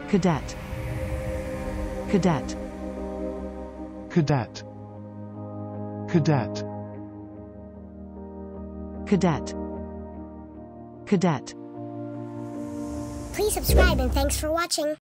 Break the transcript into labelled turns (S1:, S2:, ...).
S1: cadet, cadet,
S2: cadet, cadet,
S1: cadet, cadet.
S3: Please subscribe and thanks for watching.